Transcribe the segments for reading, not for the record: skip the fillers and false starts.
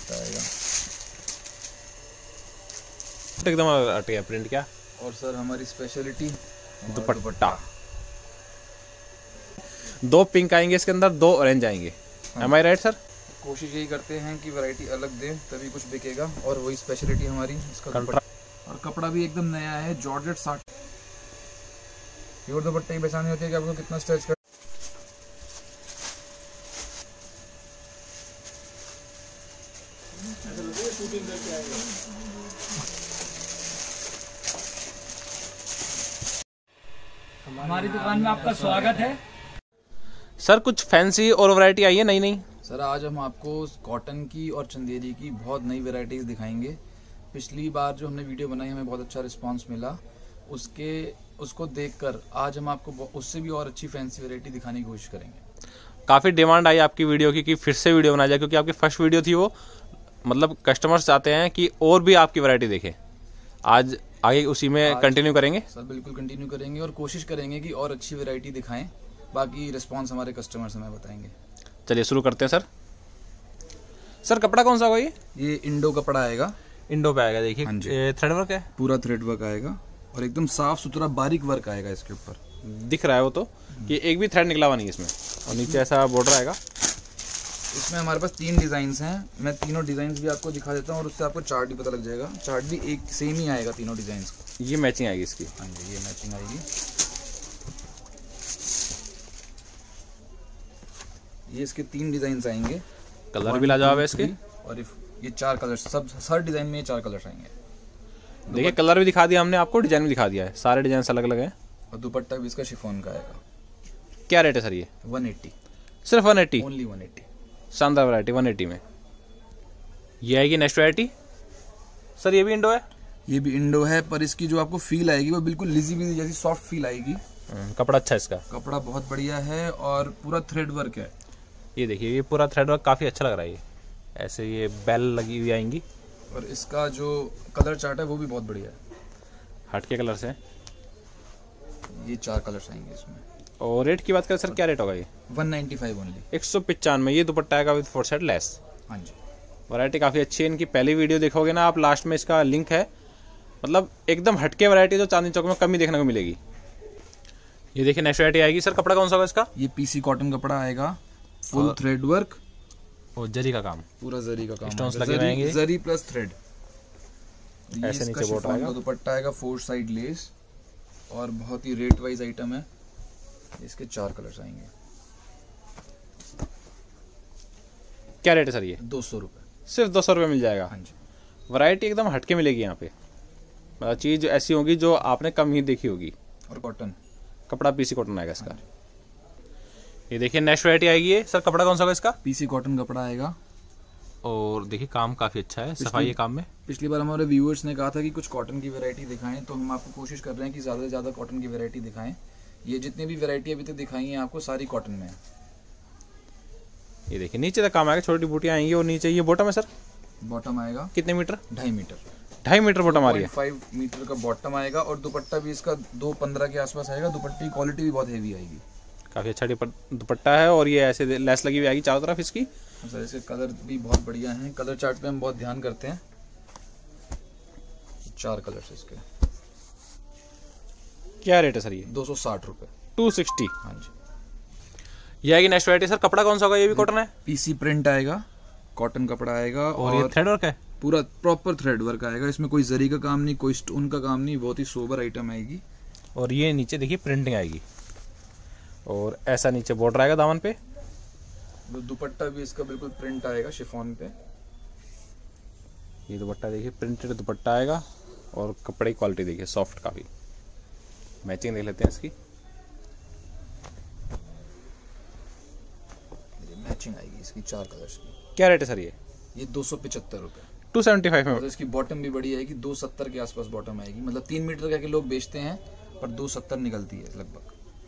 दुपट्टा आएगा। एकदम हटिया प्रिंट क्या। और सर हमारी स्पेशलिटी दुपट्टा। 2 पिंक आएंगे इसके अंदर, 2 ऑरेंज आएंगे। Am I right sir? कोशिश यही करते हैं कि वैरायटी अलग दें तभी कुछ बिकेगा, और वही स्पेशलिटी हमारी इसका दुपट्टा। और कपड़ा भी एकदम नया है, जॉर्जेट 60। प्योर दुपट्टे की पहचान होती है कि आपको कितना स्ट्रेच कर। हमारी दुकान में आपका स्वागत है। सर कुछ फैंसी और वैरायटी आई है नई नई? सर आज हम आपको कॉटन की और चंदेरी की बहुत नई वैरायटीज दिखाएंगे। पिछली बार जो हमने वीडियो बनाई हमें बहुत अच्छा रिस्पांस मिला, उसको देखकर आज हम आपको उससे भी और अच्छी फैंसी वैरायटी दिखाने की कोशिश करेंगे। काफ़ी डिमांड आई आपकी वीडियो की कि फिर से वीडियो बनाया जाए, क्योंकि आपकी फर्स्ट वीडियो थी वो, मतलब कस्टमर्स चाहते हैं कि और भी आपकी वैरायटी देखें। आज आगे उसी में कंटिन्यू करेंगे? सर बिल्कुल कंटिन्यू करेंगे और कोशिश करेंगे कि और अच्छी वैरायटी दिखाएं। बाकी रिस्पांस हमारे कस्टमर्स हमें बताएंगे। चलिए शुरू करते हैं सर। सर कपड़ा कौन सा होगा ये इंडो कपड़ा आएगा। इंडो पे आएगा, देखिए थ्रेड वर्क है, पूरा थ्रेड वर्क आएगा और एकदम साफ सुथरा बारीक वर्क आएगा इसके ऊपर। दिख रहा है वो तो कि एक भी थ्रेड निकला हुआ नहीं इसमें। और नीचे ऐसा बॉर्डर आएगा। इसमें हमारे पास 3 डिजाइन हैं। मैं तीनों डिजाइन भी आपको दिखा देता हूँ और उससे आपको चार्ट भी पता लग जाएगा। चार्ट भी एक सेम ही आएगा तीनों डिजाइन का। ये मैचिंग आएगी इसकी? हाँ जी, ये मैचिंग आएगी। ये इसके 3 डिजाइन आएंगे। कलर भी लाजवाब है इसके। और ये 4 कलर, सब हर डिजाइन में ये 4 कलर्स आएंगे। देखिए कलर भी दिखा दिया हमने आपको, डिजाइन भी दिखा दिया है, सारे डिजाइन अलग अलग हैं। और दुपट्टा भी इसका शिफॉन का आएगा। क्या रेट है सर ये? 180। सिर्फ 180? ओनली 180। शानदार वैरायटी 180 में। ये आएगी नेक्स्ट वैरायटी। सर ये भी इंडो है? ये भी इंडो है, पर इसकी जो आपको फील आएगी वो बिल्कुल लिजी बिजी जैसी सॉफ्ट फील आएगी। कपड़ा अच्छा है इसका? कपड़ा बहुत बढ़िया है और पूरा थ्रेड वर्क है। ये देखिए ये पूरा थ्रेड वर्क काफी अच्छा लग रहा है। ये ऐसे ये बेल लगी हुई आएंगी। और इसका जो कलर चार्ट है वो भी बहुत बढ़िया है। हटके कलर से ये 4 कलर्स आएंगे इसमें। और रेट की बात करें सर, क्या रेट होगा ये? 195 ओनली। 195। ये दुपट्टा आएगा विद 4 सेट लेस। हाँ जी, वैरायटी काफ़ी अच्छी है। इनकी पहली वीडियो देखोगे ना आप, लास्ट में इसका लिंक है। मतलब एकदम हटके वैरायटी जो चांदनी चौक में कम ही देखने को मिलेगी। ये देखिए नेक्स्ट वैरायटी आएगी। सर कपड़ा कौन सा होगा इसका? ये पीसी कॉटन कपड़ा आएगा, फुल थ्रेड वर्क और जरी का काम, पूरा जरी का काम, स्टोन्स लगे रहेंगे, जरी प्लस थ्रेड। ऐसे नीचे बॉर्डर आएगा। दुपट्टा आएगा 4 साइड लेस और बहुत ही रेट वाइज आइटम है। इसके 4 कलर्स आएंगे। क्या रेट है सर ये? 200 रुपये। सिर्फ 200 रुपये मिल जाएगा। हाँ जी, वैरायटी एकदम हटके मिलेगी यहाँ पे। मतलब चीज़ ऐसी होगी जो आपने कम ही देखी होगी। और कॉटन, कपड़ा पीसी कॉटन आएगा इसका। ये देखिए नेक्स्ट वैरायटी आएगी। ये सर कपड़ा कौन सा होगा इसका? पीसी कॉटन कपड़ा आएगा। और देखिए काम काफ़ी अच्छा है, सफाई है काम में। पिछली बार हमारे व्यूअर्स ने कहा था कि कुछ कॉटन की वैरायटी दिखाएं, तो हम आपको कोशिश कर रहे हैं कि ज़्यादा से ज़्यादा कॉटन की वैरायटी दिखाएं। ये जितनी भी वैरायटी अभी तक दिखाई है आपको सारी कॉटन में है। ये देखिए नीचे तक काम आएगा, छोटी बूटियाँ आएंगी। और नीचे ये बॉटम है सर? बॉटम आएगा कितने मीटर? 2.5 मीटर। 2.5 मीटर बॉटम आ रही है। 5 मीटर का बॉटम आएगा और दुपट्टा भी इसका 2.15 के आसपास आएगा। दुपट्टे की क्वालिटी भी बहुत हेवी आएगी। काफ़ी अच्छा दुपट्टा है। और ये ऐसे लेस लगी हुई आएगी चारों तरफ इसकी। सर इसके कलर भी बहुत बढ़िया हैं। कलर चार्ट पे हम बहुत ध्यान करते हैं। 4 कलर्स इसके। क्या रेट है सर ये? 260 रुपये। 260। हाँ जी, ये आएगी नेक्स्ट वैरायटी। सर कपड़ा कौन सा होगा? ये भी कॉटन है? पीसी प्रिंट आएगा, कॉटन कपड़ा आएगा। और ये थ्रेड वर्क है? पूरा प्रॉपर थ्रेड वर्क आएगा। इसमें कोई जरी का काम नहीं, कोई स्टोन का काम नहीं, बहुत ही सोबर आइटम आएगी। और ये नीचे देखिए प्रिंटिंग आएगी। और ऐसा नीचे बॉर्डर आएगा दामन पे। दुपट्टा भी इसका बिल्कुल प्रिंट आएगा शिफॉन पे। ये दुपट्टा देखिए प्रिंटेड दुपट्टा आएगा। और कपड़े की क्वालिटी देखिए सॉफ्ट, काफ़ी। मैचिंग देख लेते हैं इसकी। मैचिंग आएगी इसकी 4 कलर्स की। क्या रेट है सर ये? ये 275 रुपये। 275 में। तो इसकी बॉटम भी बड़ी आएगी, 270 के आसपास बॉटम आएगी। मतलब 3 मीटर का के लोग बेचते हैं, पर 270 निकलती है लगभग।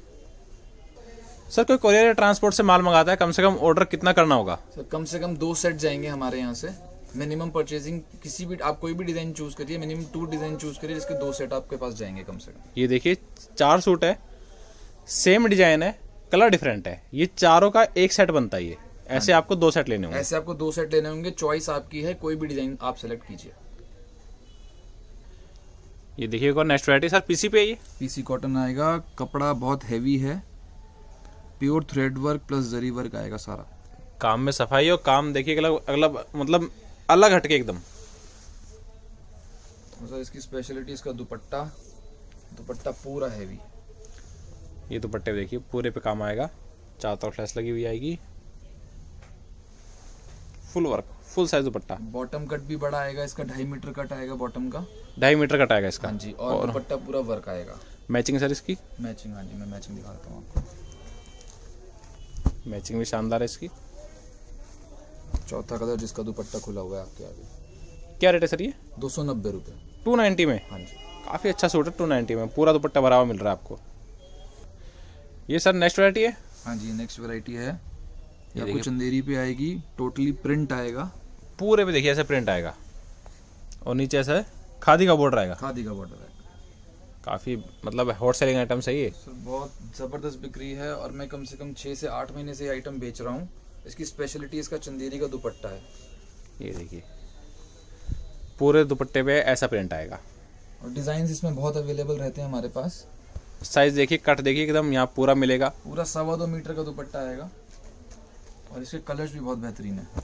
सर कोई कोरियर या ट्रांसपोर्ट से माल मंगाता है, कम से कम ऑर्डर कितना करना होगा? सर कम से कम 2 सेट जाएंगे हमारे यहाँ से। मिनिमम परचेजिंग किसी भी, आप कोई भी डिजाइन चूज करिए, मिनिमम 2 डिजाइन चूज करिए, जिसके 2 सेट आपके पास जाएंगे कम से कम। ये देखिए 4 सूट है, सेम डिजाइन है, कलर डिफरेंट है। ये चारों का एक सेट बनता है। ये ऐसे आपको 2 सेट लेने होंगे। ऐसे आपको 2 सेट लेने होंगे, चॉइस आपकी है, कोई भी डिजाइन आप सेलेक्ट कीजिए। ये देखिए एक और नेक्स्ट वैरायटी सर, पीसी पे है ये। पीसी कॉटन आएगा, कपड़ा बहुत हैवी है, pure thread work plus zari work आएगा सारा। काम में सफाई और काम देखिए अगला मतलब अलग हटके एकदम। सर इसकी स्पेशलिटी इसका दुपट्टा पूरा हैवी। ये दुपट्टे देखिए पूरे पे काम आएगा, चारों तरफ लेस लगी हुई आएगी, full work, full size dupatta. Bottom cut भी बड़ा आएगा इसका, 2.5 मीटर कट आएगा बॉटम का, 2.5 मीटर कट आएगा इसका। हाँ जी, और दुपट्टा पूरा वर्क आएगा। मैचिंग सर इसकी? मैचिंग, हाँ जी मैं मैचिंग दिखा देता हूँ आपको। मैचिंग भी शानदार है इसकी। चौथा कलर जिसका दुपट्टा खुला हुआ है आपके आगे। क्या रेट है सर ये? 290 रुपये। 290 में? हाँ जी, काफ़ी अच्छा सूट है 290 में, पूरा दुपट्टा भरा हुआ मिल रहा है आपको। ये सर नेक्स्ट वैरायटी है? हाँ जी नेक्स्ट वैरायटी है, ये आपको चंदेरी पे आएगी, टोटली प्रिंट आएगा, पूरे पे देखिए ऐसे प्रिंट आएगा और नीचे ऐसा खादी का बॉर्डर आएगा। खादी का बॉर्डर आएगा। काफ़ी मतलब हॉट सेलिंग आइटम सही है सर, बहुत ज़बरदस्त बिक्री है और मैं कम से कम 6 से 8 महीने से आइटम बेच रहा हूँ। इसकी स्पेशलिटी इसका चंदेरी का दुपट्टा है। ये देखिए पूरे दुपट्टे पे ऐसा प्रिंट आएगा और डिज़ाइन इसमें बहुत अवेलेबल रहते हैं हमारे पास। साइज देखिए, कट देखिए एकदम यहाँ पूरा मिलेगा, पूरा 2.25 मीटर का दुपट्टा आएगा और इसके कलर्स भी बहुत बेहतरीन है।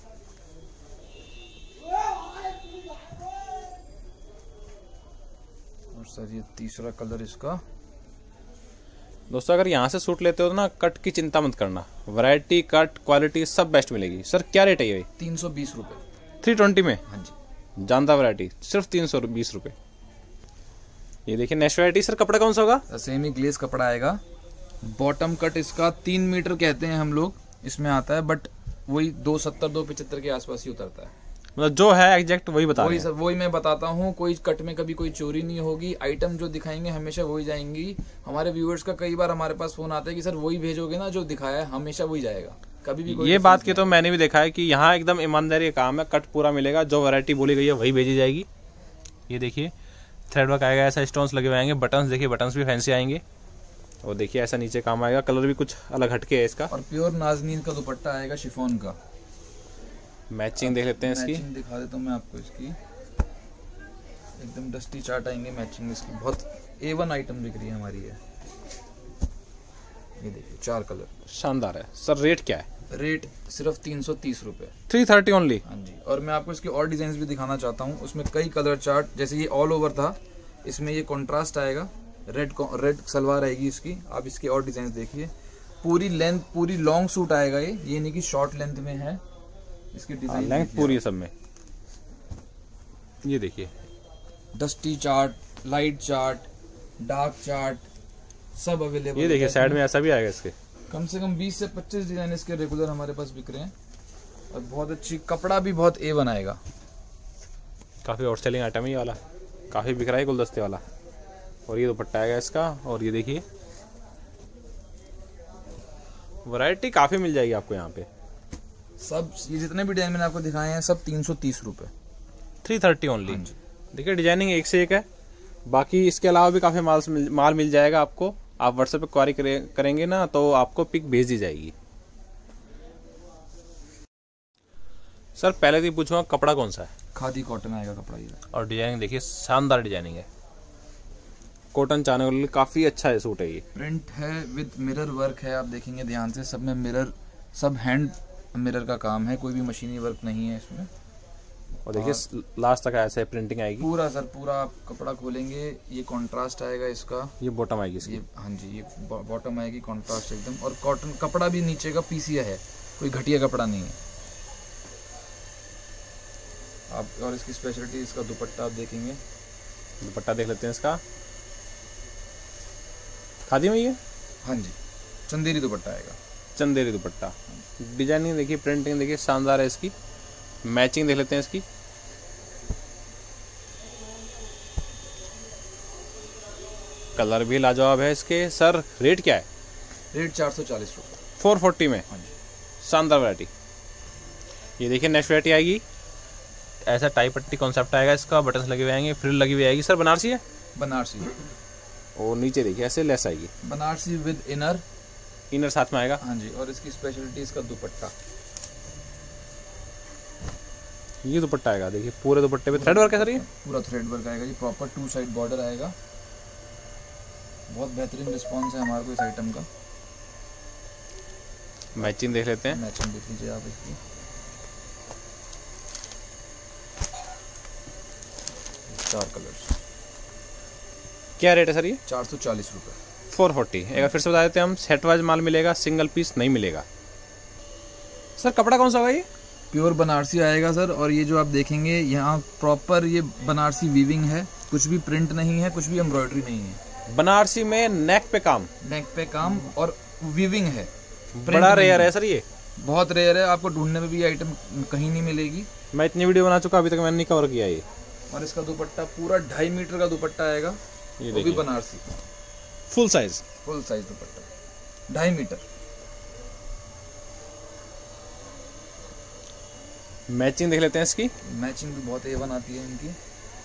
और सर ये तीसरा कलर इसका। दोस्तों अगर यहाँ से सूट लेते हो तो ना कट की चिंता मत करना, वैरायटी कट क्वालिटी सब बेस्ट मिलेगी। सर क्या रेट है ये? 320 रुपये। 320 में? हाँ जी, जानदार वैरायटी, सिर्फ 320 रुपये। ये देखिए नेक्स्ट वैरायटी सर, कपड़ा कौन सा होगा? सेमी ग्लेज कपड़ा आएगा, बॉटम कट इसका 3 मीटर कहते हैं हम लोग इसमें आता है, बट वही 270-275 के आसपास ही उतरता है। मतलब जो है एग्जैक्ट वही बता वही सर, वही मैं बताता हूँ। कोई कट में कभी कोई चोरी नहीं होगी, आइटम जो दिखाएंगे हमेशा वही जाएंगी। हमारे व्यूअर्स का कई बार हमारे पास फोन आता है कि सर वही भेजोगे ना जो दिखाया है, हमेशा वही जाएगा, कभी भी कोई ये बात की तो मैंने भी देखा है कि यहाँ एकदम ईमानदारी का काम है, कट पूरा मिलेगा, जो वैरायटी बोली गई है वही भेजी जाएगी। ये देखिए थ्रेड वर्क आएगा, ऐसा स्टोन्स लगे हुए आएंगे, बटन्स देखिए, बटन्स भी फैंसी आएंगे और देखिए ऐसा नीचे काम आएगा, कलर भी कुछ अलग हटके है इसका। और प्योर नाज़नीन का दुपट्टा आएगा शिफॉन का। मैचिंग देख लेते हैं इसकी, मैचिंग दिखा देता हूँ मैं आपको इसकी। एकदम डस्टी चार्ट आएंगे, मैचिंग इसकी बहुत A1 आइटम बिक रही है हमारी है। ये देखिए 4 कलर, शानदार है। सर रेट क्या है? रेट सिर्फ 330 रुपये। 330 ओनली? हाँ जी, और मैं आपको इसके और डिजाइन भी दिखाना चाहता हूँ। उसमें कई कलर चार्ट, जैसे ये ऑल ओवर था, इसमें ये कॉन्ट्रास्ट आएगा, रेड सलवार आएगी इसकी। आप इसके और डिजाइन देखिए, पूरी लेंथ, पूरी लॉन्ग सूट आएगा ये नहीं कि शॉर्ट लेंथ में है। इसकी डिजाइन लेंथ पूरी सब में। ये देखिए dusty chart, light chart, dark chart सब अवेलेबल। ये देखिए साइड में ऐसा भी आएगा इसके। कम से कम 20 से 25 डिजाइन इसके रेगुलर हमारे पास बिक रहे हैं और बहुत अच्छी, कपड़ा भी बहुत A1 आएगा। काफ़ी आउट सेलिंग आइटम है ये वाला, काफ़ी बिक रहा है गुलदस्ते वाला। और ये दुपट्टा आएगा इसका, और ये देखिए वैरायटी काफ़ी मिल जाएगी आपको यहाँ पे। सब ये जितने भी डिजाइन मैंने आपको दिखाए हैं सब 330 रुपये। 330 ओनली। देखिए डिजाइनिंग एक से एक है, बाकी इसके अलावा भी काफ़ी माल मिल जाएगा आपको। आप व्हाट्सएप पे क्वारी करेंगे ना तो आपको पिक भेज दी जाएगी। सर पहले तो पूछूंगा कपड़ा कौन सा है? खादी कॉटन आएगा कपड़ा ये। और डिजाइनिंग देखिए, शानदार डिजाइनिंग है, कॉटन चाहने वाले काफ़ी अच्छा है सूट है ये। प्रिंट है विद मिरर वर्क है, आप देखेंगे ध्यान से, सब में मिरर, सब हैंड मिरर का काम है, कोई भी मशीनी वर्क नहीं है इसमें। और देखिए लास्ट तक ऐसे प्रिंटिंग आएगी पूरा सर, पूरा आप कपड़ा खोलेंगे, ये कॉन्ट्रास्ट आएगा इसका। ये बॉटम आएगी इसकी। हाँ जी, ये बॉटम आएगी कॉन्ट्रास्ट एकदम। और कॉटन कपड़ा भी नीचे का पीसिया है, कोई घटिया कपड़ा नहीं है आप। और इसकी स्पेशलिटी इसका दुपट्टा आप देखेंगे, दुपट्टा देख लेते हैं इसका। खादी में ये? हाँ जी, चंदेरी दुपट्टा आएगा, चंदेरी दुपट्टा। डिजाइनिंग देखिए, प्रिंटिंग देखिए, शानदार है इसकी। मैचिंग देख लेते हैं इसकी। कलर भी लाजवाब है इसके। सर रेट क्या है? रेट 440 रुपये। 440 में? हाँ जी, शानदार वैरायटी। ये देखिए नेक्स्ट वैरायटी आएगी, ऐसा टाई पट्टी कॉन्सेप्ट आएगा इसका, बटन्स लगे हुए आएंगे, फ्रिल लगी हुई आएगी। सर बनारसी है? बनारसी। और नीचे देखिए ऐसे लेस आएगी, बनारसी विद इनर साथ में आएगा। हाँ जी, और इसकी स्पेशलिटी इसका दुपट्टा। ये दुपट्टा आएगा, देखिए पूरे दुपट्टे पे थ्रेड वर्क है सर ये। पूरा थ्रेड वर्क आएगा जी, प्रॉपर 2 साइड बॉर्डर आएगा। बहुत बेहतरीन रिस्पॉन्स है हमारे को इस आइटम का। मैचिंग देख लेते हैं। मैचिंग देख लीजिए आप इसकी। चार कलर्स। क्या रेट है सर ये? 440 रुपये। 440। एक बार फिर से बता देते हैं हम, सेट वाइज माल मिलेगा, सिंगल पीस नहीं मिलेगा। सर कपड़ा कौन सा होगा ये? प्योर बनारसी आएगा सर। और ये जो आप देखेंगे यहाँ प्रॉपर ये बनारसी वीविंग है, कुछ भी प्रिंट नहीं है, कुछ भी एम्ब्रॉयडरी नहीं है। बनारसी में नेक पे काम, नेक पे काम और वीविंग है। बड़ा रेयर है सर ये, बहुत रेयर है। आपको ढूंढने में भी ये आइटम कहीं नहीं मिलेगी। मैं इतनी वीडियो बना चुका, अभी तक मैंने नहीं कवर किया ये। और इसका दुपट्टा पूरा 2.5 मीटर का दुपट्टा आएगा, ये वो भी Banarasi full size dupatta 2.5 metre. Matching देख लेते हैं इसकी। मैचिंग भी बहुत A1 आती है इनकी।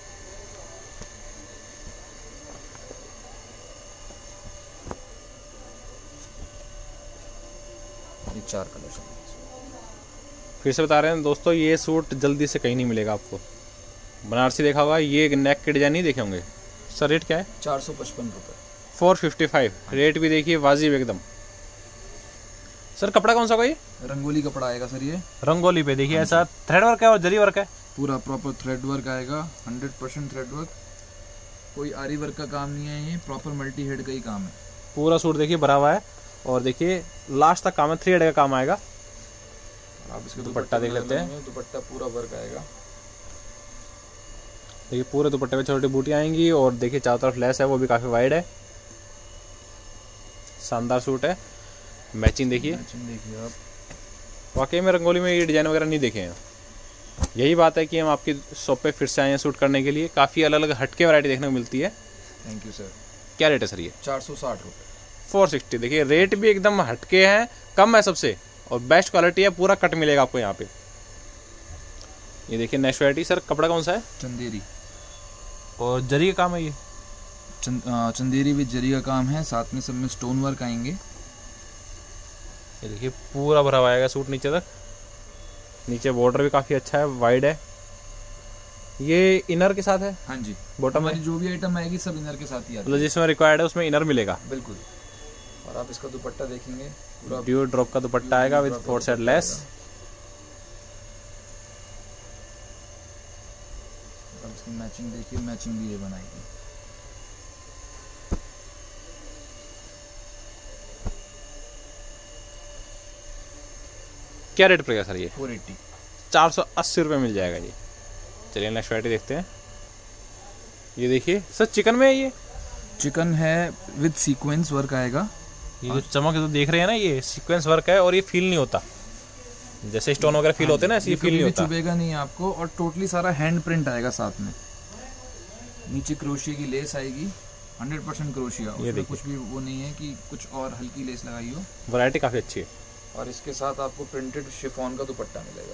ये 4 कलर। फिर से बता रहे हैं दोस्तों, ये सूट जल्दी से कहीं नहीं मिलेगा आपको। बनारसी देखा होगा, ये नेक के डिजाइन नहीं देखे होंगे। सर रेट क्या है? 455 रुपये। 455। रेट भी देखिए वाजिब एकदम। सर कपड़ा कौन सा होगा ये? रंगोली कपड़ा आएगा सर ये। रंगोली पे देखिए ऐसा थ्रेड वर्क है और जरी वर्क है। पूरा प्रॉपर थ्रेड वर्क आएगा, 100% थ्रेड वर्क। कोई आरी वर्क का काम नहीं है, ये प्रॉपर मल्टी हेड का ही काम है। पूरा सूट देखिए भरा हुआ है और देखिए लास्ट तक काम है, 3 हेड का काम आएगा। आप इसका दुपट्टा देख लेते हैं। दुपट्टा पूरा वर्क आएगा। देखिए पूरे दुपट्टे पे छोटी बूटी आएंगी और देखिए चारों तरफ लेस है, वो भी काफी वाइड है। शानदार सूट है। मैचिंग देखिए। मैचिंग देखिए आप। वाकई में रंगोली में ये डिजाइन वगैरह नहीं देखे हैं। यही बात है कि हम आपकी शॉप पे फिर से आए हैं शूट करने के लिए। काफ़ी अलग अलग हटके वैरायटी देखने को मिलती है। Thank you sir. क्या रेट है सर ये? 460 रुपये। 460। देखिए रेट भी एकदम हटके हैं, कम है सबसे और बेस्ट क्वालिटी है। पूरा कट मिलेगा आपको यहाँ पे। ये देखिए नेक्स्ट वैरायटी। सर कपड़ा कौन सा है? चंदेरी। और जरी का काम है ये? चंदेरी विद जरी का काम है, साथ में सब में स्टोन वर्क आएंगे। ये देखिए पूरा भरा हुआ आएगा सूट नीचे तक। नीचे बॉर्डर भी काफ़ी अच्छा है, वाइड है। ये इनर के साथ है? हाँ जी। बॉटम में जो भी आइटम आएगी सब इनर के साथ ही आती है। मतलब जिसमें रिक्वायर्ड है उसमें इनर मिलेगा। बिल्कुल। और आप इसका दुपट्टा देखेंगे, पूरा ड्यू ड्रॉप का दुपट्टा आएगा विद 4 साइड लेस। अब इसकी मैचिंग देखिए, मैचिंग भी ये बनाएगी। क्या रेट पड़ेगा सर ये? 480। 480 रुपये मिल जाएगा ये। चलिए नेक्स्ट वैरायटी देखते हैं। ये देखिए सर चिकन में है ये? चिकन है विद सीक्वेंस वर्क आएगा। ये जो चमक तो देख रहे हैं ना, ये सीक्वेंस वर्क है और ये फील नहीं होता जैसे स्टोन वगैरह फील होते हैं ना, ऐसे फील नहीं होता। चुभेगा नहीं आपको। और टोटली सारा हैंड प्रिंट आएगा साथ में। नीचे क्रोशिया की लेस आएगी, 100% क्रोशिया। उसमें कुछ भी वो नहीं है कि कुछ और हल्की लेस लगाई हो। वैरायटी काफ़ी अच्छी है। और इसके साथ आपको प्रिंटेड शिफॉन का दुपट्टा मिलेगा।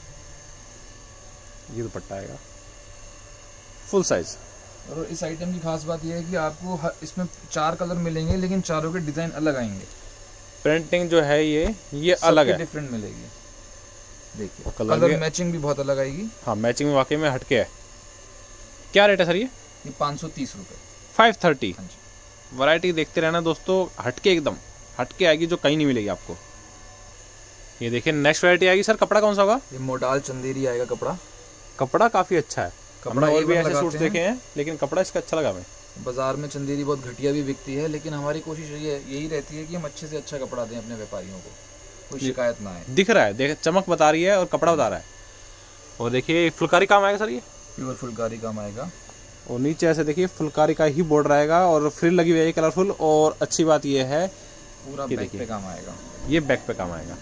ये दुपट्टा आएगा फुल साइज। और इस आइटम की खास बात यह है कि आपको इसमें 4 कलर मिलेंगे, लेकिन चारों के डिजाइन अलग आएंगे। प्रिंटिंग जो है ये अलग है, डिफरेंट मिलेगी। देखिए कलर मैचिंग भी बहुत अलग आएगी। हाँ मैचिंग में वाकई में हटके है। क्या रेट है सर ये? 530 रुपये। 530। हाँ जी। वैरायटी देखते रहना दोस्तों, हटके एकदम हटके आएगी जो कहीं नहीं मिलेगी आपको। ये देखिए नेक्स्ट वैरायटी आएगी। सर कपड़ा कौन सा होगा? ये मोडाल चंदेरी आएगा कपड़ा। कपड़ा काफ़ी अच्छा है। कपड़ा और भी ऐसे सूट्स देखे हैं लेकिन कपड़ा इसका अच्छा लगा हमें। बाजार में चंदेरी बहुत घटिया भी बिकती है, लेकिन हमारी कोशिश यही रहती है कि हम अच्छे से अच्छा कपड़ा दें अपने व्यापारियों को, कोई शिकायत ना आए। दिख रहा है, देख चमक बता रही है और कपड़ा बता रहा है। और देखिए फुलकारी काम आएगा सर ये? प्योर फुलकारी काम आएगा। और नीचे ऐसे देखिए फुलकारी का ही बॉर्डर आएगा और फ्रिल लगी हुई है कलरफुल। और अच्छी बात ये है पूरा बैक पे काम आएगा। ये बैक पे काम आएगा।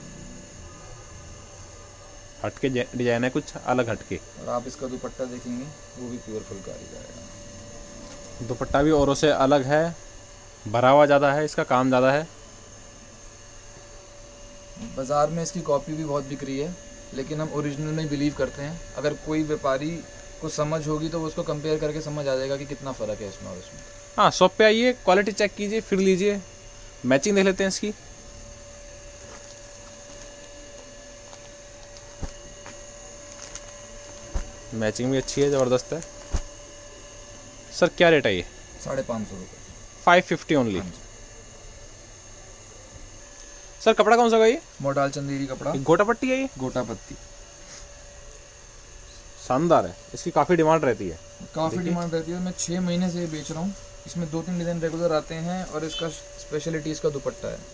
हटके डिजाइन है, कुछ अलग हटके। और आप इसका दुपट्टा देखेंगे, वो भी प्योर फुलकारी का आएगा। दुपट्टा भी औरों से अलग है, भरा हुआ ज़्यादा है, इसका काम ज़्यादा है। बाजार में इसकी कॉपी भी बहुत बिक रही है, लेकिन हम ओरिजिनल में बिलीव करते हैं। अगर कोई व्यापारी को समझ होगी तो वो उसको कंपेयर करके समझ आ जाएगा कि कितना फ़र्क है इसमें और इसमें। हाँ शॉप पे आइए, क्वालिटी चेक कीजिए, फिर लीजिए। मैचिंग देख लेते हैं इसकी। मैचिंग भी अच्छी है, ज़बरदस्त है। सर क्या रेट है ये? 550 रुपये। 550 ओनली। सर कपड़ा कौन सा है ये? मोडाल चंदेरी कपड़ा, गोटा पट्टी है ये? गोटा पत्ती। शानदार है, इसकी काफ़ी डिमांड रहती है। काफ़ी डिमांड रहती है। मैं 6 महीने से ये बेच रहा हूँ। इसमें 2-3 डिज़ाइन रेगुलर आते हैं और इसका स्पेशलिटी इसका दुपट्टा है।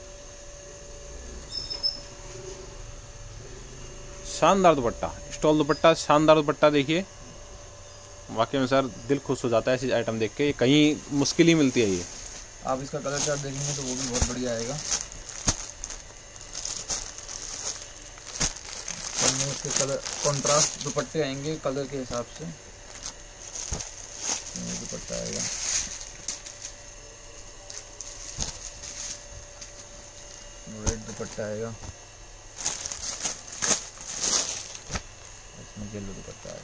शानदार दुपट्टा, स्टॉल दुपट्टा, शानदार दुपट्टा। देखिए वाकई में सर दिल खुश हो जाता है ऐसी आइटम देख के, ये कहीं मुश्किल ही मिलती है ये। आप इसका कलर चार्ट देखेंगे तो वो भी बहुत बढ़िया आएगा। इसके कलर कंट्रास्ट दुपट्टे आएंगे कलर के हिसाब से। ये दुपट्टा आएगा, रेड दुपट्टा आएगा, इसमें येलो दुपट्टा आएगा।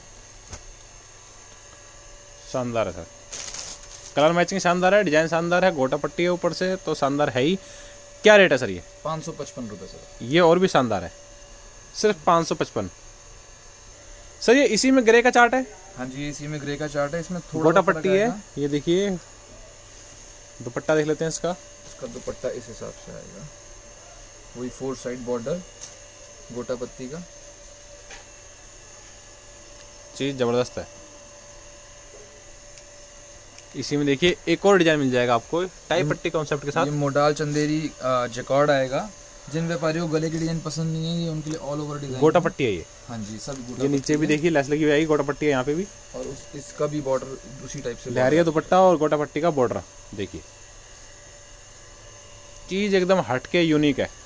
शानदार है सर, कलर मैचिंग शानदार है, डिजाइन शानदार है, गोटा पट्टी है ऊपर से तो शानदार है ही। क्या रेट है सर ये? 555 रुपये सर। ये और भी शानदार है, सिर्फ 555। सर ये इसी में ग्रे का चार्ट है? हाँ जी, इसी में ग्रे का चार्ट है। इसमें थोड़ा गोटा पट्टी है। ये देखिए दुपट्टा देख लेते हैं इसका। इसका दुपट्टा इस हिसाब से आएगा, वही 4 साइड बॉर्डर गोटा पत्ती का। चीज जबरदस्त है। इसी में देखिए एक और डिजाइन मिल जाएगा आपको टाई पट्टी कॉन्सेप्ट के साथ। ये मोडाल चंदेरी जैकार्ड आएगा। जिन व्यापारियों को गले की डिजाइन पसंद नहीं है, ये उनके लिए ऑल ओवर डिजाइन। गोटा पट्टी है ये। हाँ जी, सब गोटा। ये नीचे भी देखिए लेस लगी हुई आएगी, गोटा पट्टी है यहाँ पे भी, और इसका भी बॉर्डर उसी टाइप से लहरिया दुपट्टा और गोटा पट्टी का बॉर्डर। देखिए चीज एकदम हटके यूनिक है।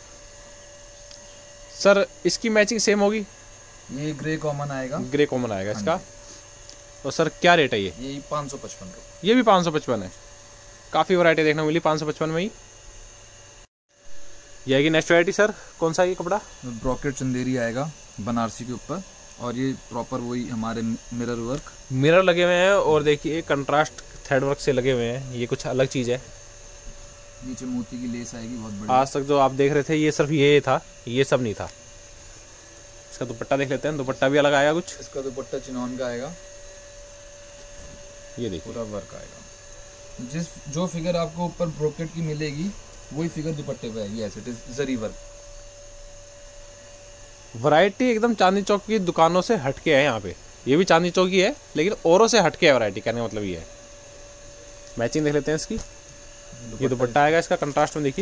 सर इसकी मैचिंग सेम होगी? ये ग्रे कॉमन आएगा। ग्रे कॉमन आएगा इसका। तो सर क्या रेट है ये? यही 555 रुपये। ये भी 555 है। काफ़ी वैरायटी देखने को मिली 555 में ही। ये आएगी नेक्स्ट वैरायटी। सर कौन सा ये कपड़ा? ब्रॉकेट चंदेरी आएगा बनारसी के ऊपर, और ये प्रॉपर वही हमारे मिरर वर्क, मिरर लगे हुए हैं और देखिए कंट्रास्ट थ्रेड वर्क से लगे हुए हैं। ये कुछ अलग चीज़ है। नीचे मोती की लेस आएगी बहुत बढ़िया। आज तक जो आप देख रहे थे ये सिर्फ ये था, ये सब नहीं था। इसका दुपट्टा देख लेते हैं। दुपट्टा भी अलग आएगा कुछ। इसका दुपट्टा चिनॉन का आएगा। ये देखिए पूरा वर्क आएगा। जो फिगर आपको ऊपर ब्रोकेट की मिलेगी वही फिगर दुपट्टे पे आएगी। ऐसे जरी वर्क। वैरायटी एकदम चांदनी चौक की दुकानों से हटके है यहाँ पे। ये भी चांदनी चौक ही है लेकिन औरों से हटके है वैरायटी, कहने का मतलब ये है। मैचिंग देख लेते हैं इसकी। ये दुपट्टा आएगा इसका कंट्रास्ट में, देखिए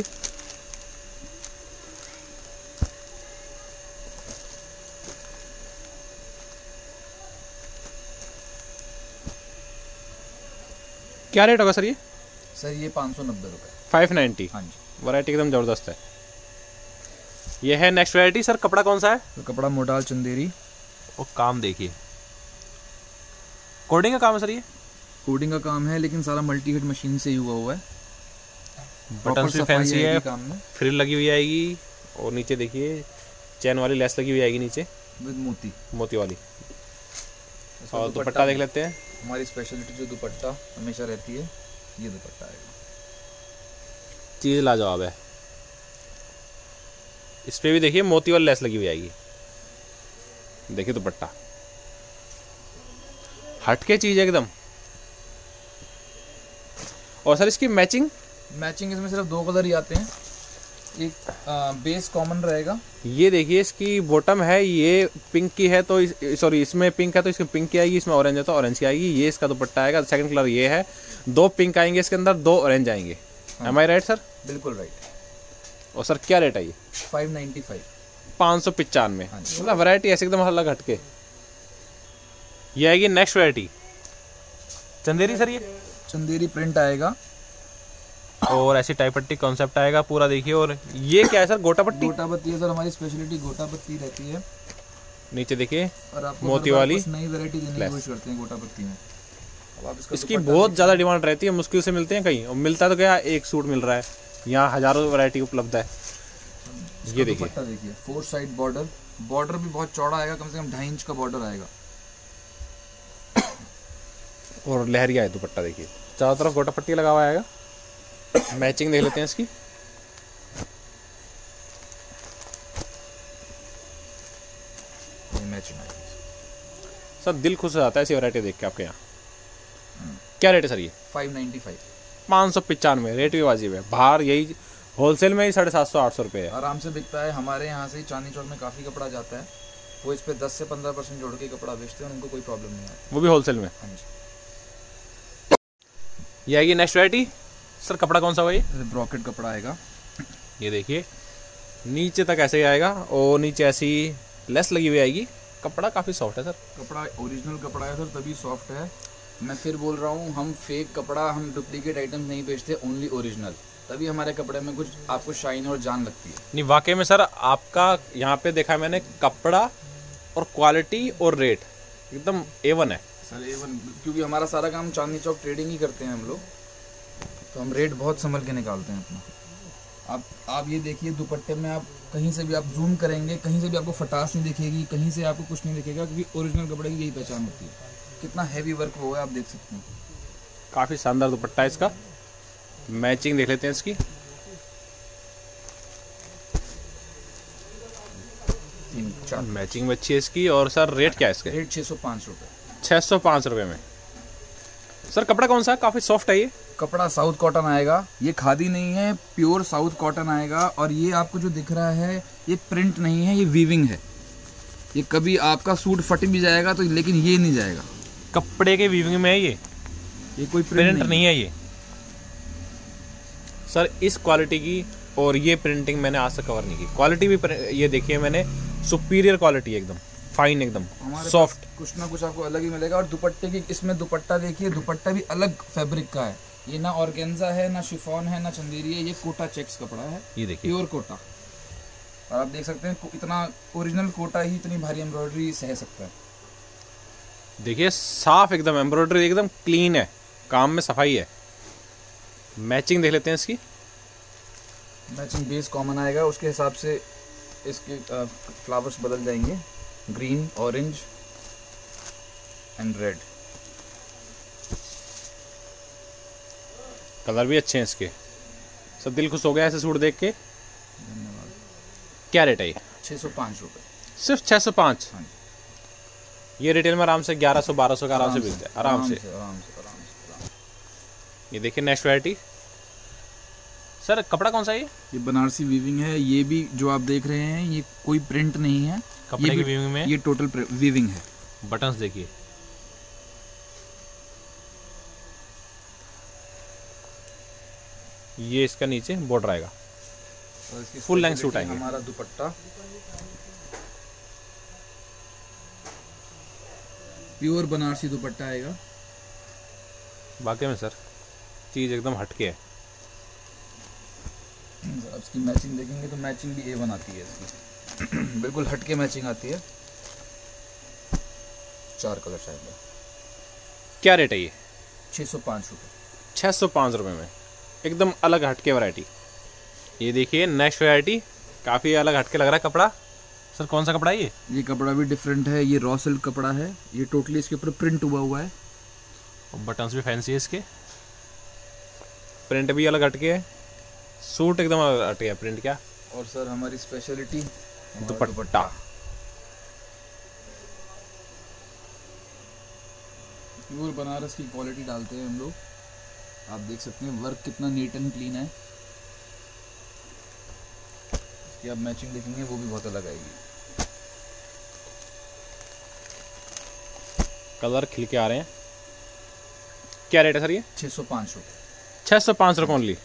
क्या रेट होगा सर ये? सर ये 590 रुपये। 590। हाँ जी, वैरायटी एकदम जबरदस्त है। ये है नेक्स्ट वैरायटी। सर कपड़ा कौन सा है? तो कपड़ा मोडाल चंदेरी। और काम देखिए, कोडिंग का काम है सर ये? कोडिंग का काम है लेकिन सारा मल्टी हेड मशीन से ही हुआ है। बटन भी फैंसी है, काम में फ्रिल लगी हुई आएगी और नीचे देखिए चैन वाली लेस लगी हुई आएगी नीचे विद मोती, मोती वाली। और दुपट्टा देख लेते हैं। हमारी स्पेशलिटी जो दुपट्टा हमेशा रहती है, ये दुपट्टा आएगा। चीज़ लाजवाब है। इस पे भी देखिए मोती वाली लेस लगी हुई आएगी। देखिए दुपट्टा हटके चीज एकदम। और सर इसकी मैचिंग इसमें सिर्फ 2 कलर ही आते हैं। एक बेस कॉमन रहेगा। ये देखिए इसकी बॉटम है, ये पिंक की है तो सॉरी इसमें पिंक है तो इसमें पिंक की आएगी, इसमें ऑरेंज है तो ऑरेंज की आएगी। ये इसका दुपट्टा आएगा। सेकंड कलर ये है। 2 पिंक आएंगे इसके अंदर, 2 ऑरेंज आएंगे। Am I right sir? बिल्कुल राइट। और सर क्या रेट है ये? 595। 595। मतलब वैरायटी ऐसे एकदम अलग हटके। ये आएगी नेक्स्ट वैरायटी चंदेरी। सर ये चंदेरी प्रिंट आएगा और ऐसी टाई पट्टी कॉन्सेप्ट आएगा पूरा। देखिए और ये क्या है सर? गोटा पट्टी। गोटा पत्ती है सर, हमारी स्पेशलिटी गोटा पत्ती रहती है। नीचे देखिए और आपको मोती वाली नई वैरायटी देने की कोशिश करते हैं गोटा पत्ती में। अब आप इसकी बहुत ज़्यादा डिमांड रहती है, मुश्किल से मिलते हैं कहीं, और मिलता तो क्या एक सूट मिल रहा है, यहाँ हजारों वैरायटी उपलब्ध है। ये देखिए 4 साइड बॉर्डर भी बहुत चौड़ा आएगा, कम से कम 2.5 इंच का बॉर्डर आएगा। और लहरिया है दुपट्टा। देखिए चारों तरफ गोटा पट्टी लगा हुआ आएगा। मैचिंग देख लेते हैं इसकी। मैचिंग सर दिल खुश हो जाता है ऐसी वैरायटी देख के आपके यहाँ। क्या रेट है सर ये? 595। 595 रेट भी वाजिब है। बाहर यही होलसेल में ही 750-800 रुपये है। आराम से बिकता है। हमारे यहाँ से ही चांदनी चौक में काफ़ी कपड़ा जाता है, वो इस पे 10 से 15% जोड़ के कपड़ा बेचते हैं, उनको कोई प्रॉब्लम नहीं आती। वो भी होलसेल में। हाँ जी। ये आएगी नेक्स्ट वैरायटी। सर कपड़ा कौन सा हुआ ये? ब्रॉकेट कपड़ा आएगा। ये देखिए नीचे तक ऐसे ही आएगा और नीचे ऐसी लेस लगी हुई आएगी। कपड़ा काफ़ी सॉफ्ट है सर। कपड़ा ओरिजिनल कपड़ा है सर, तभी सॉफ्ट है। मैं फिर बोल रहा हूँ, हम फेक कपड़ा, हम डुप्लीकेट आइटम नहीं बेचते, ओनली ओरिजिनल। तभी हमारे कपड़े में कुछ आपको शाइन और जान लगती है। नहीं वाकई में सर आपका यहाँ पे देखा मैंने, कपड़ा और क्वालिटी और रेट एकदम A1 है सर। A1 क्योंकि हमारा सारा काम चांदनी चौक ट्रेडिंग ही करते हैं हम लोग, तो हम रेट बहुत संभल के निकालते हैं अपना। आप ये देखिए, दुपट्टे में आप कहीं से भी आप जूम करेंगे, कहीं से भी आपको फटास नहीं दिखेगी, कहीं से आपको कुछ नहीं दिखेगा, क्योंकि ओरिजिनल कपड़े की यही पहचान होती है। कितना हैवी वर्क हुआ है आप देख सकते हैं। काफ़ी शानदार दुपट्टा है इसका। मैचिंग देख लेते हैं इसकी। 3-4 मैचिंग में अच्छी है इसकी। और सर रेट क्या है इसका? रेट 605 रुपये। 605 रुपये में। सर कपड़ा कौन सा है? काफ़ी सॉफ्ट है ये। कपड़ा साउथ कॉटन आएगा, ये खादी नहीं है, प्योर साउथ कॉटन आएगा। और ये आपको जो दिख रहा है ये प्रिंट नहीं है, ये वीविंग है। ये कभी आपका सूट फट भी जाएगा तो, लेकिन ये नहीं जाएगा। कपड़े के वीविंग में है ये कोई प्रिंट नहीं है ये सर। इस क्वालिटी की और ये प्रिंटिंग मैंने आज तक कवर नहीं की। क्वालिटी भी ये देखिए मैंने, सुपीरियर क्वालिटी एकदम फाइन, एकदम सॉफ्ट। कुछ ना कुछ आपको अलग ही मिलेगा। और दुपट्टे की, इसमें दुपट्टा देखिए, दुपट्टा भी अलग फैब्रिक का है। ये ना ऑर्गेन्जा है, ना शिफॉन है, ना चंदेरी है, ये कोटा चेक्स कपड़ा है। ये देखिए प्योर कोटा। और आप देख सकते हैं इतना ओरिजिनल कोटा ही इतनी भारी एम्ब्रॉयडरी सह सकता है। देखिए साफ एकदम, एम्ब्रॉयडरी एकदम क्लीन है, काम में सफाई है। मैचिंग देख लेते हैं इसकी। मैचिंग बेस कॉमन आएगा, उसके हिसाब से इसके फ्लावर्स बदल जाएंगे, green, orange and red. Colour भी अच्छे हैं इसके। सब दिल खुश हो गया ऐसे सूट देख के। धन्यवाद। क्या रेट है ये? 605 रुपये। सिर्फ 605। हाँ। ये रिटेल में आराम से 1100-1200 का आराम से मिलता है। आराम से। ये देखिए नेक्स्ट वैरायटी। सर कपड़ा कौन सा है ये बनारसी वीविंग है। ये भी जो आप देख रहे हैं ये कोई प्रिंट नहीं है, कपड़े की वीविंग में। ये टोटल वीविंग है। बटन्स देखिए, ये इसका नीचे बॉर्डर आएगा। और इसकी फुल लेंथ सूट आएंगे। हमारा दुपट्टा प्योर बनारसी दुपट्टा आएगा। वाकई में सर चीज़ एकदम हटके है। अब इसकी मैचिंग देखेंगे तो मैचिंग भी A1 आती है इसकी। बिल्कुल हटके मैचिंग आती है। 4 कलर शायद। क्या रेट है ये? 605 रुपये। 605 रुपये में एकदम अलग हटके वैरायटी। ये देखिए नेक्स्ट वैरायटी, काफ़ी अलग हटके लग रहा है कपड़ा। सर कौन सा कपड़ा है ये? ये कपड़ा भी डिफरेंट है। ये रॉ सिल्क कपड़ा है। ये टोटली इसके ऊपर प्रिंट हुआ है। और बटन्स भी फैंसी है इसके। प्रिंट भी अलग हटके है, सूट एकदम अलग हटके है। प्रिंट क्या? और सर हमारी स्पेशलिटी दुपट्टा। प्योर बनारस की क्वालिटी डालते हैं हम लोग। आप देख सकते हैं वर्क कितना नीट एंड क्लीन है। इसकी आप मैचिंग देखेंगे वो भी बहुत अलग आएगी। कलर खिल के आ रहे हैं। क्या रेट है सर ये? 605 रुपये। 605 रुपये ओनली।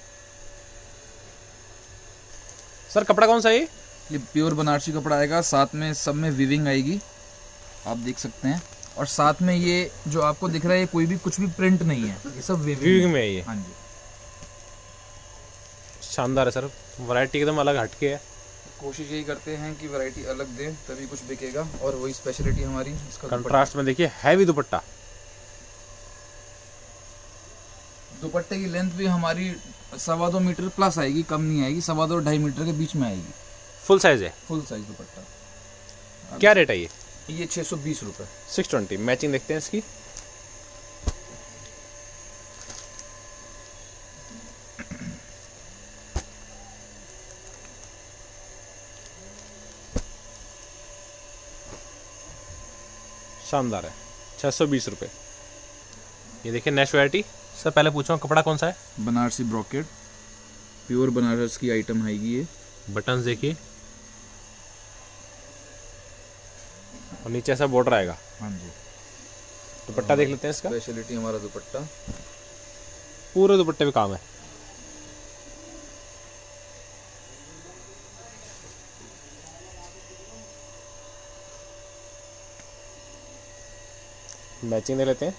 सर कपड़ा कौन सा है ये प्योर बनारसी कपड़ा आएगा। साथ में सब में वीविंग आएगी, आप देख सकते हैं। और साथ में ये जो आपको दिख रहा है ये कोई भी कुछ भी प्रिंट नहीं है, ये सब वीविंग में है ये। हाँ जी, शानदार है सर, वैरायटी एकदम अलग हटके है। कोशिश यही करते हैं कि वैरायटी अलग दें तभी कुछ बिकेगा। और वही स्पेशलिटी हमारी। इसका कंट्रास्ट में देखिए हैवी दुपट्टा। दुपट्टे की लेंथ भी हमारी 2.25 मीटर प्लस आएगी, कम नहीं आएगी। 2.25-2.5 मीटर के बीच में आएगी। फुल साइज है। Full size dupatta. क्या रेट है ये 620 रुपये। 620। मैचिंग देखते हैं इसकी। शानदार है। 620 रुपये। ये देखिए नेक्स्ट वैरायटी। सर पहले पूछो कपड़ा कौन सा है? बनारसी ब्रॉकेट, प्योर बनारस की आइटम आएगी ये। बटन्स देखिए और नीचे ऐसा बॉर्डर आएगा। हाँ जी। दुपट्टा देख लेते हैं इसका। स्पेशलिटी हमारा दुपट्टा, पूरे दुपट्टे पे काम है। मैचिंग देख लेते हैं।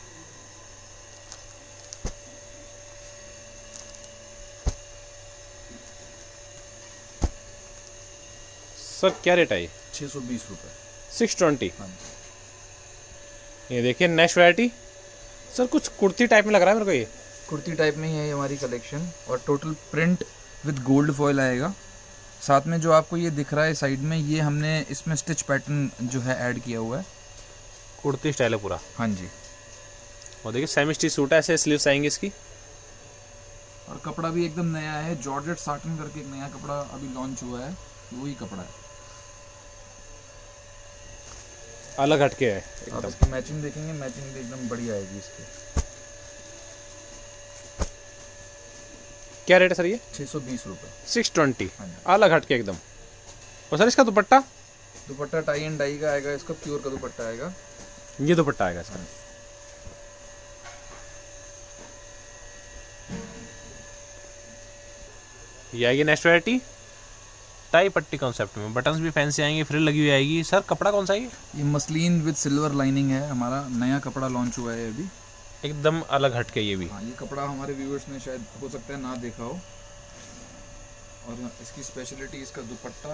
सर क्या रेट है ये? 620 रुपये। 620। हाँ जी। ये देखिए नेक्स्ट वैरायटी। सर कुछ कुर्ती टाइप में लग रहा है मेरे को ये। कुर्ती टाइप में ही है हमारी कलेक्शन, और total print with gold foil आएगा। साथ में जो आपको ये दिख रहा है साइड में, ये हमने इसमें स्टिच पैटर्न जो है ऐड किया हुआ है। कुर्ती स्टाइल है पूरा। हाँ जी। और देखिए सेमी स्टिच सूट है, ऐसे स्लीव्स आएंगी इसकी। और कपड़ा भी एकदम नया है, जॉर्जेट साटन करके एक नया कपड़ा अभी लॉन्च हुआ है, वही कपड़ा है। अलग हटके है आप एकदम। इसकी मैचिंग देखेंगे, मैचिंग भी एकदम बढ़िया आएगी इसकी। क्या रेट है सर ये? 620 रुपये। 620। हाँ जी। अलग हटके एकदम। और सर इसका dupatta? Dupatta tie and dye का आएगा, इसका प्योर का दुपट्टा आएगा। ये दुपट्टा आएगा इसका। ये आएगी नेक्स्ट वैरायटी। टाई पट्टी कॉन्सेप्ट में, बटन्स भी फैंसी आएंगे, फ्रिल लगी हुई आएगी। सर कपड़ा कौन सा है ये मसलिन विद सिल्वर लाइनिंग है, हमारा नया कपड़ा लॉन्च हुआ है अभी। एकदम अलग हटके ये भी। हाँ, ये कपड़ा हमारे व्यूअर्स ने शायद हो सकता है ना देखा हो। और इसकी स्पेशलिटी इसका दुपट्टा,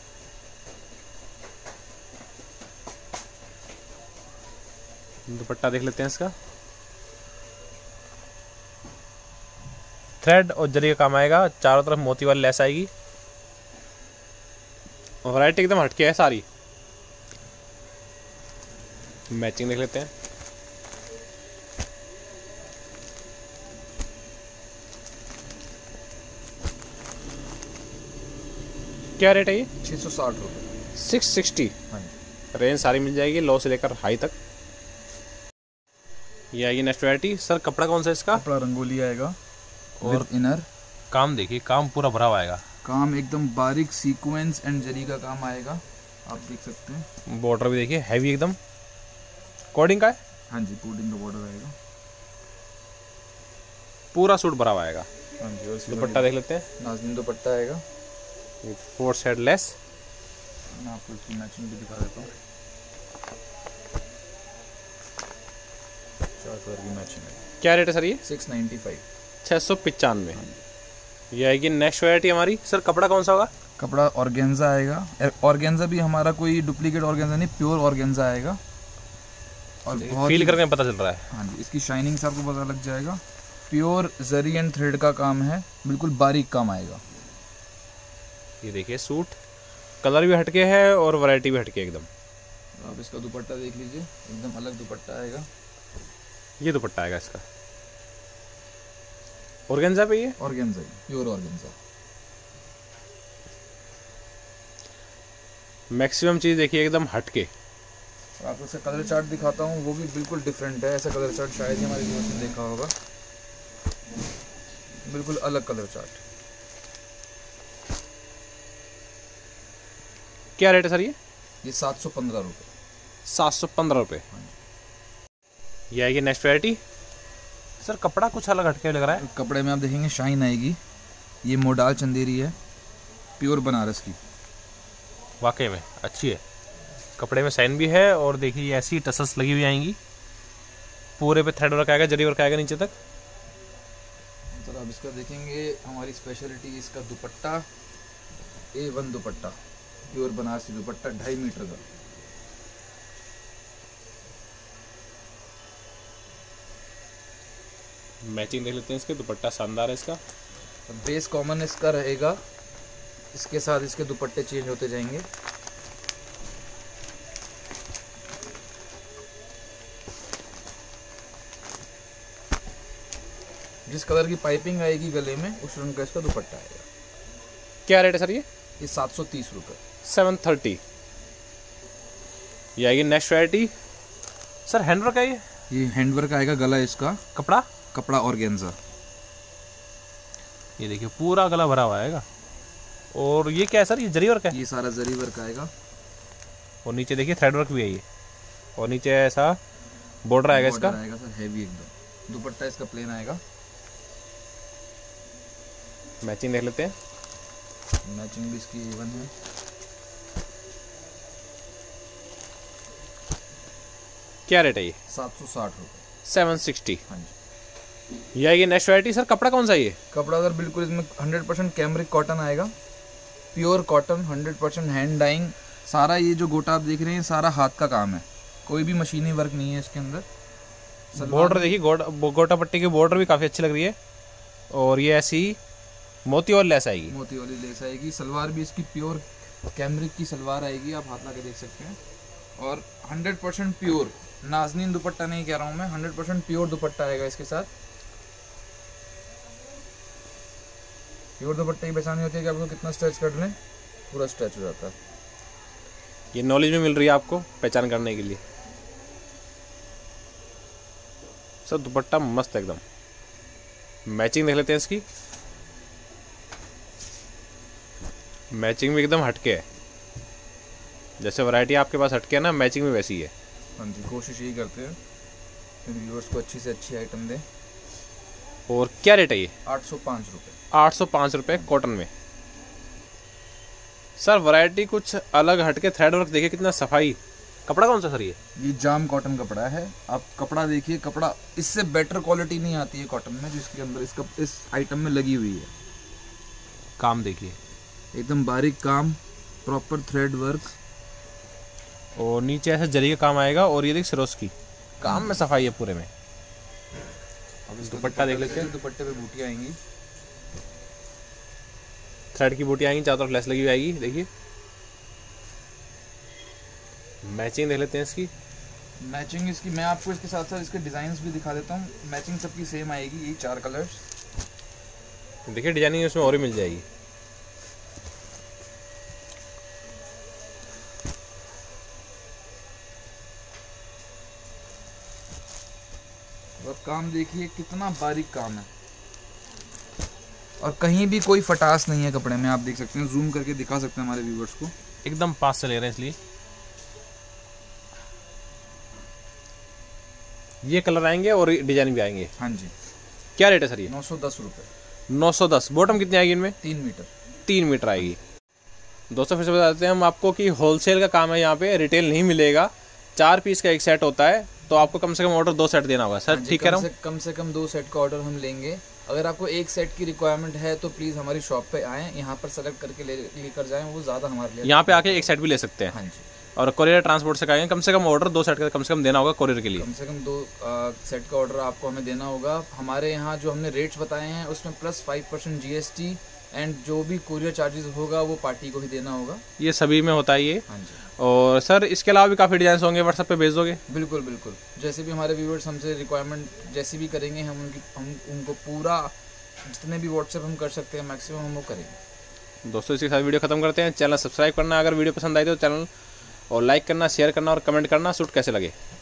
दुपट्टा देख लेते हैं इसका। थ्रेड और जरी का काम आएगा, चारों तरफ मोती वाली लेस आएगी। वैरायटी एकदम हटके है सारी। मैचिंग देख लेते हैं। क्या रेट है ये? 660 रुपये। 660। हाँ जी। रेंज सारी मिल जाएगी, लो से लेकर हाई तक। ये आएगी नेक्स्ट वैरायटी। सर कपड़ा कौन सा है इसका? कपड़ा रंगोली आएगा और इनर काम देखिए, काम पूरा भरा हुआ आएगा। काम एकदम बारीक सीक्वेंस एंड जरी का काम आएगा, आप देख सकते हैं। बॉर्डर भी देखिए हैवी एकदम, कोडिंग का है। हाँ जी, कोडिंग का बॉर्डर आएगा। पूरा सूट भरा हुआ आएगा। हाँ जी। और दुपट्टा देख लेते हैं। नाज़नीन दुपट्टा आएगा। 4 साइड लेस। मैं आपको इसकी मैचिंग भी दिखा देता हूँ। 4 कलर की मैचिंग है। क्या रेट है सर ये? 695। 695। ये आएगी नेक्स्ट वैरायटी हमारी। सर कपड़ा कौन सा होगा? कपड़ा ऑर्गेन्जा आएगा। ऑर्गेन्जा भी हमारा कोई डुप्लीकेट ऑर्गेन्जा नहीं, प्योर ऑर्गेन्जा आएगा। और बहुत फील करके पता चल रहा है। हाँ जी, इसकी शाइनिंग से आपको पता लग जाएगा। प्योर जरी एंड थ्रेड का काम है, बिल्कुल बारीक काम आएगा। ये देखिए सूट, कलर भी हटके है और वैरायटी भी हटके एकदम। आप इसका दुपट्टा देख लीजिए, एकदम अलग दुपट्टा आएगा। ये दुपट्टा आएगा इसका। ऑर्गेन्जा पे ये? Organza, pure organza. मैक्सिमम चीज देखिए एकदम हटके। आपको इसका कलर चार्ट दिखाता हूँ, वो भी बिल्कुल डिफरेंट है। ऐसा कलर चार्ट शायद ही हमारे व्यूअर्स ने देखा होगा। बिल्कुल अलग कलर चार्ट। क्या रेट है सर ये? ये 715 रुपये। 715 रुपये। ये आएगी नेक्स्ट वैरायटी। सर कपड़ा कुछ अलग हटके लग रहा है। कपड़े में आप देखेंगे शाइन आएगी। ये मोडाल चंदेरी है, प्योर बनारस की। वाकई में अच्छी है, कपड़े में साइन भी है। और देखिए ऐसी टसल्स लगी हुई आएंगी, पूरे पे थ्रेड वर्क आएगा, जरी वर्क आएगा नीचे तक। सर आप इसका देखेंगे, हमारी स्पेशलिटी इसका dupatta, A1 dupatta, pure Banarasi dupatta, 2.5 metre का। मैचिंग देख लेते हैं इसके। दुपट्टा शानदार है इसका। बेस कॉमन इसका रहेगा, इसके साथ इसके दुपट्टे चेंज होते जाएंगे। जिस कलर की पाइपिंग आएगी गले में, उस रंग का इसका दुपट्टा आएगा। क्या रेट है सर ये? ये 730 रुपये। 730। ये आएगी नेक्स्ट वैरायटी। सर हैंडवर्क है ये हैंडवर्क आएगा, गला इसका कपड़ा ऑर्गेन्जा। ये देखिए पूरा गला भरा हुआ आएगा। और ये क्या है सर, ये जरी वर्क है? ये सारा जरी वर्क आएगा। और नीचे देखिए थ्रेड वर्क भी है ये, और नीचे ऐसा बॉर्डर आएगा इसका। आएगा सर हैवी एकदम। दुपट्टा इसका प्लेन आएगा। मैचिंग देख लेते हैं। मैचिंग भी इसकी इवन है। क्या रेट है ये? 760 रुपये। 760। हाँ जी। ये नेक्स्ट वैरायटी सर, कपड़ा कौन सा है ये? कपड़ा अगर बिल्कुल इसमें 100% कैमरिक कॉटन आएगा, प्योर कॉटन, 100% हैंड डाइंग। सारा ये जो गोटा आप देख रहे हैं सारा हाथ का काम है, कोई भी मशीनी वर्क नहीं है इसके अंदर। बॉर्डर देखिए, गोटा पट्टी की बॉर्डर भी काफ़ी अच्छी लग रही है। और ये ऐसी मोती और लेस आएगी, मोती वाली लेस आएगी। सलवार भी इसकी प्योर कैमरिक की सलवार आएगी, आप हाथ लगा के देख सकते हैं। और 100% प्योर नाज़नीन दुपट्टा नहीं कह रहा हूँ मैं, 100% प्योर दुपट्टा आएगा इसके साथ। प्योर दुपट्टे की पहचान होती है कि आपको कितना स्ट्रेच कर लें, पूरा स्ट्रेच हो जाता है। ये नॉलेज में मिल रही है आपको पहचान करने के लिए। सर दुपट्टा मस्त एकदम। मैचिंग देख लेते हैं इसकी। मैचिंग भी एकदम हटके है, जैसे वैरायटी आपके पास हटके है ना, मैचिंग भी वैसी है। हाँ जी, कोशिश यही करते हैं कि व्यूअर्स को अच्छी से अच्छी आइटम दें। और क्या रेट है ये? 805 रुपये। 805 रुपये कॉटन में। सर वैरायटी कुछ अलग हटके, थ्रेड वर्क देखिए कितना सफाई। कपड़ा कौन सा सर ये? ये जाम कॉटन कपड़ा है। आप कपड़ा देखिए, कपड़ा इससे बेटर क्वालिटी नहीं आती है कॉटन में, जिसके अंदर इसका इस आइटम में लगी हुई है। काम देखिए एकदम बारीक काम, प्रॉपर थ्रेड वर्क। और नीचे ऐसे जरी का काम आएगा। और ये देख सिरोस की काम में सफाई है पूरे में। अब इस दुपट्टा देख लेते हैं। दुपट्टे पे बूटियाँ आएंगी, थ्रेड की बूटी आएंगी, चारों तरफ लेस लगी हुई आएगी। देखिए मैचिंग देख लेते हैं इसकी। मैचिंग इसकी मैं आपको इसके साथ साथ इसके डिजाइन भी दिखा देता हूँ। मैचिंग सबकी सेम आएगी, ये 4 कलर्स। देखिए डिजाइनिंग इसमें और ही मिल जाएगी। और काम देखिए कितना बारीक काम है, और कहीं भी कोई फटास नहीं है कपड़े में। आप देख सकते हैं, जूम करके दिखा सकते हैं हमारे व्यूवर्स को। एकदम पास से ले रहे हैं इसलिए। ये कलर आएंगे और डिजाइन भी आएंगे। हाँ जी। क्या रेट है सर ये? 910 रुपये। 910। बॉटम कितनी आएगी इनमें? 3 मीटर। 3 मीटर आएगी। दोस्तों फिर से बता देते हैं हम आपको कि होलसेल का काम है, यहाँ पे रिटेल नहीं मिलेगा। 4 पीस का एक सेट होता है, तो आपको कम से कम ऑर्डर 2 सेट देना होगा। सर ठीक है, कम से कम 2 सेट का ऑर्डर हम लेंगे। अगर आपको 1 सेट की रिक्वायरमेंट है तो प्लीज़ हमारी शॉप पे आएँ, यहाँ पर सेलेक्ट करके लेकर जाएँ, वो ज़्यादा हमारे लिए। यहाँ पे आके एक सेट भी ले सकते हैं। हाँ जी। और कोरियर ट्रांसपोर्ट से कहेंगे, कम से कम ऑर्डर 2 सेट का कम से कम देना होगा कोरियर के लिए। कम से कम 2 सेट का ऑर्डर आपको हमें देना होगा। हमारे यहाँ जो हमने रेट्स बताए हैं उसमें प्लस 5% GST एंड जो भी कोरियर चार्जेस होगा वो पार्टी को ही देना होगा। ये सभी में होता है ये। हाँ जी। और सर इसके अलावा भी काफ़ी डिजाइन होंगे, व्हाट्सएप पे भेज दोगे? बिल्कुल बिल्कुल, जैसे भी हमारे व्यूअर्स हमसे रिक्वायरमेंट जैसी भी करेंगे, हम उनको पूरा जितने भी व्हाट्सएप हम कर सकते हैं मैक्सिमम हम वो करेंगे। दोस्तों इसके साथ वीडियो खत्म करते हैं। चैनल सब्सक्राइब करना, अगर वीडियो पसंद आई तो चैनल और लाइक करना, शेयर करना और कमेंट करना सूट कैसे लगे।